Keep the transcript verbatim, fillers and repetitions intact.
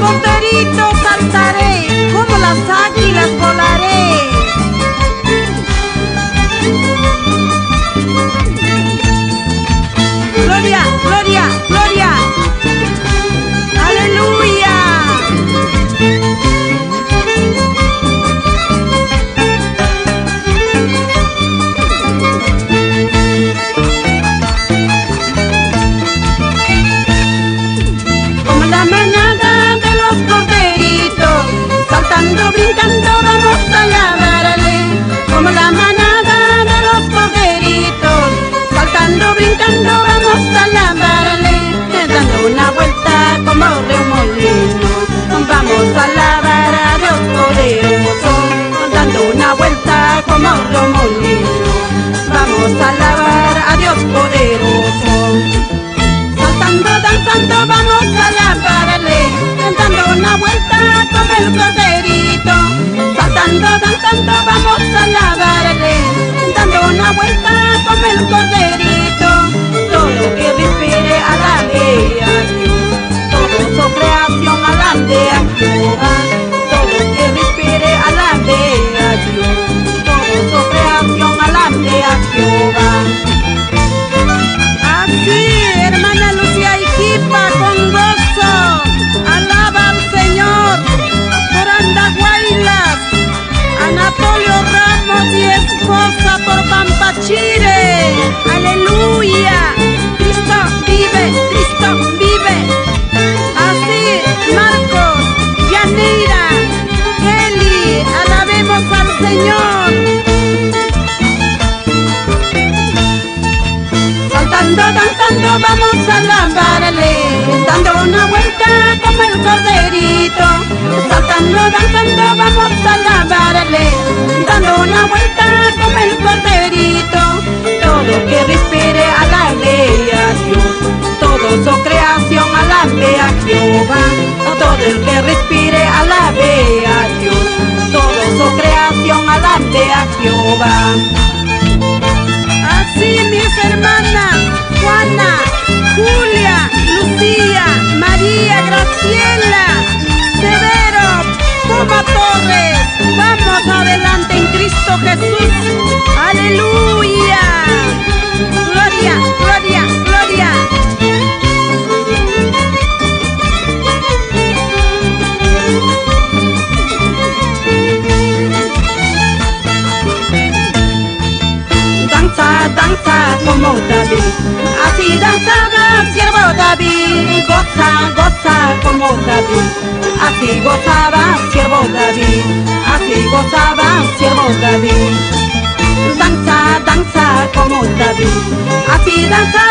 corderitos saltaré, como las águilas volaré. Gloria, gloria, gloria. Aleluya. Como la manada de los corderitos, saltando, brincando, vamos a alabarle. Como la manada de los corderitos, saltando, brincando, vamos a alabarle. Dando una vuelta como remolino, vamos a alabar a Dios poderoso. Dando una vuelta como remolino, vamos a alabar a Dios poderoso. Saltando, danzando, vamos a alabarle. Dando una vuelta como el corderito. Saltando, danzando, vamos a alabarle. Dando una vuelta como el corderito. Todo que respire alabe a Dios. Todo su creación alabe a Jehová. Todo que respire alabe a Dios. Todo su creación alabe a Jehová. Así, hermana Lucía Iquipa, con gozo, alaba al Señor. Por Andahuaylas, Anatolio Ramos y esposa por Pampachire. Aleluya. Cristo vive, Cristo vive. Así, Marcos, Yaneira, Kelly, alabemos al Señor. Saltando, danzando, vamos a alabarle. Dando una vuelta como el corderito. Saltando, danzando, vamos a alabarle. Dando una vuelta como el corderito. Todo que respire alabe a Dios. Todo su creación alabe a Jehová. Todo el que respire alabe a Dios. Todo su creación alabe a Jehová. Así, mis hermanas Juana, Julia, Lucía, María, Graciela, Severo, Poma Torres, vamos adelante en Cristo Jesús. Aleluya. Gloria, gloria, gloria. Danza, danza como David, así danzaba siervo David. Goza, goza como David, así gozaba siervo David. Así gozaba siervo David. Danza, danza como David, así danza